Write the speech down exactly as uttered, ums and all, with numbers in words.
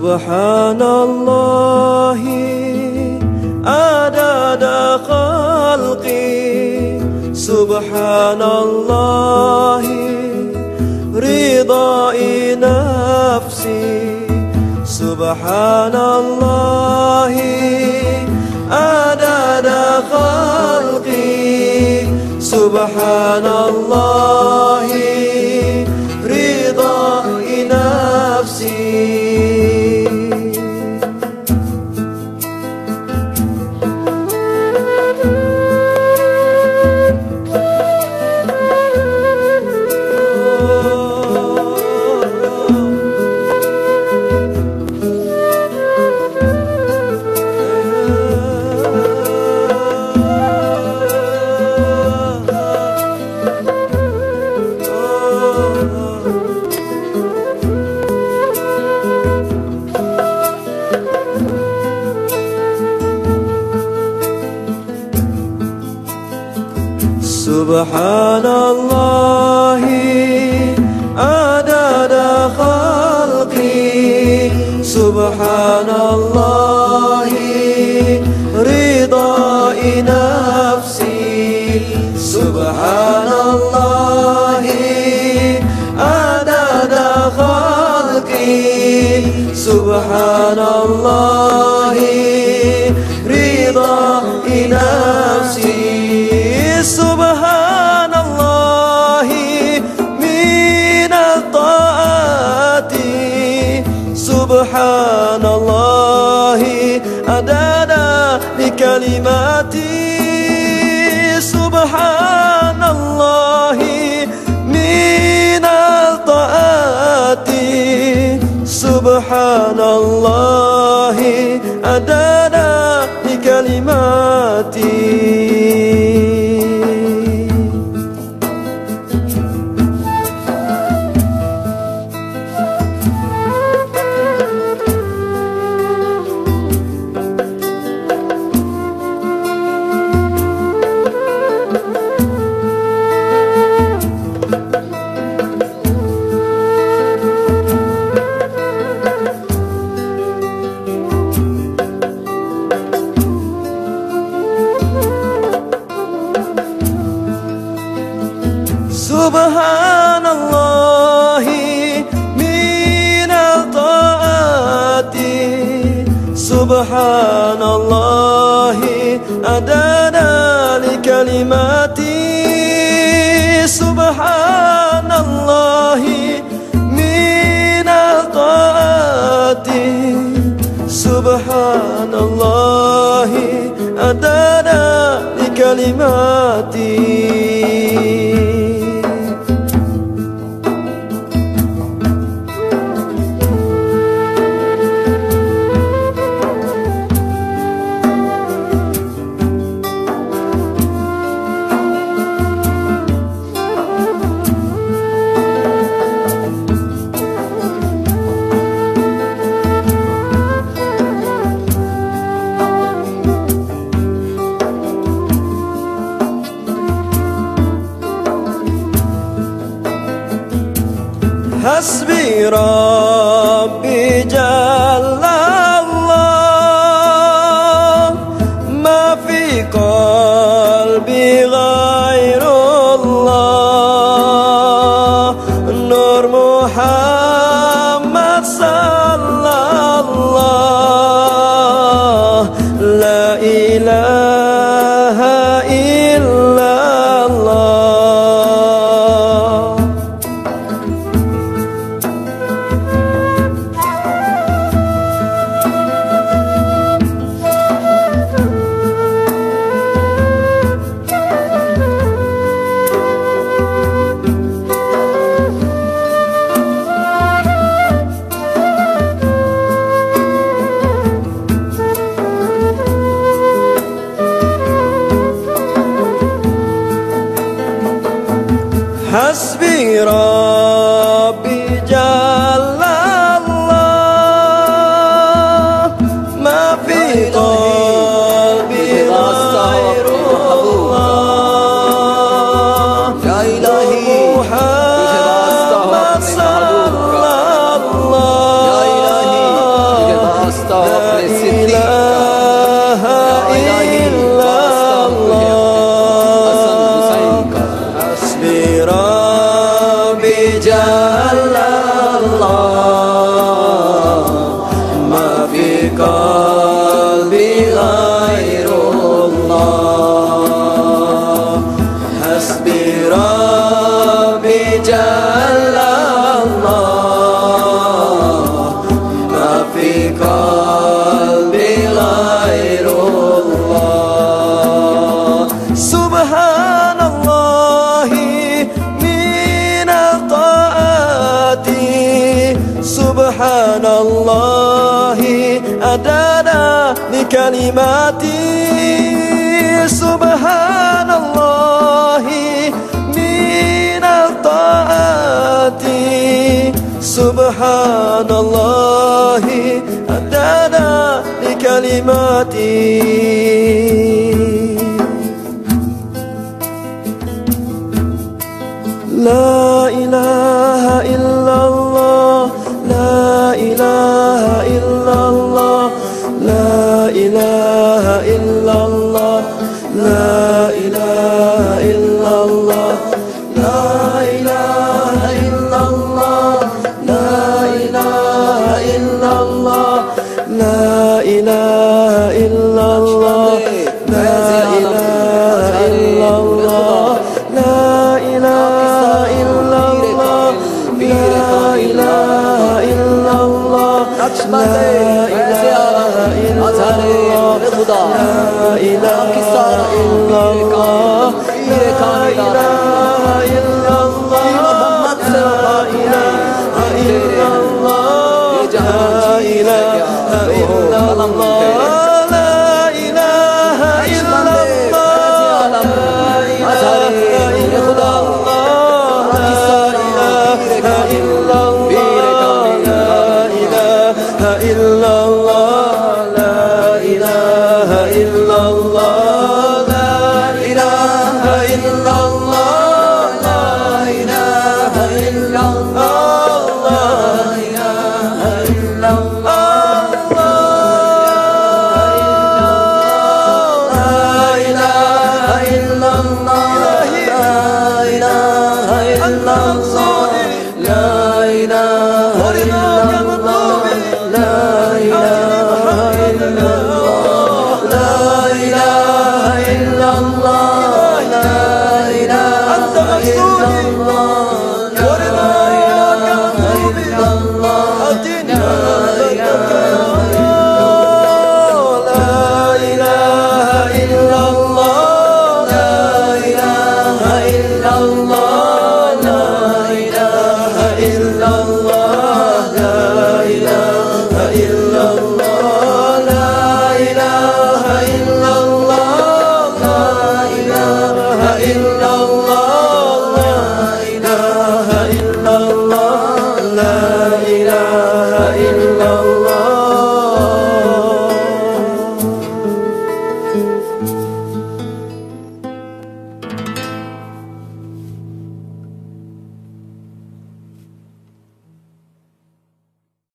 Subhanallahi adada khalqi, Subhanallahi ridai nafsi, Subhanallahi adada khalqi, Subhanallahi ridai nafsi. Subhanallahi adada khalqi, Subhanallahi ridai nafsi, Subhanallahi adada khalqi, Subhanallahi ridai nafsi. Subhanallahi min al-ta'ati, Subhanallahi adada li kalimati, Subhanallahi min al-ta'ati, Subhanallahi adada li kalimati. Subhanallahi min al-ta'ati, Subhanallahi adada li kalimati, Subhanallahi min al-ta'ati, Subhanallahi adada li kalimati. Hasbi Rabbi Jalla Allah, ma fi qalbi ghairullah, Nur Muhammad sallallahu, la ilaha illallah. Hasbi Rabbi Jalla Allah, ma fi qalbi ghairullah, Ya ilahi Muhammad sallallahu, Ya ilahi jalla Allah, ma fi qalbi ghairullah. Hasbi Rabbi jalla Allah, ma fi qalbi ghairullah. Subhanallahi minal ta'ati, subhanallahi adada li kalimati, subhanallahi minal ta'ati, subhanallahi adada li kalimati. La ilaha illallah, la ilaha illallah, la ilaha illallah, la ilaha illallah, la ilaha illallah, la ilaha illallah, la ilaha illallah, la ilaha illallah, la ilaha illallah.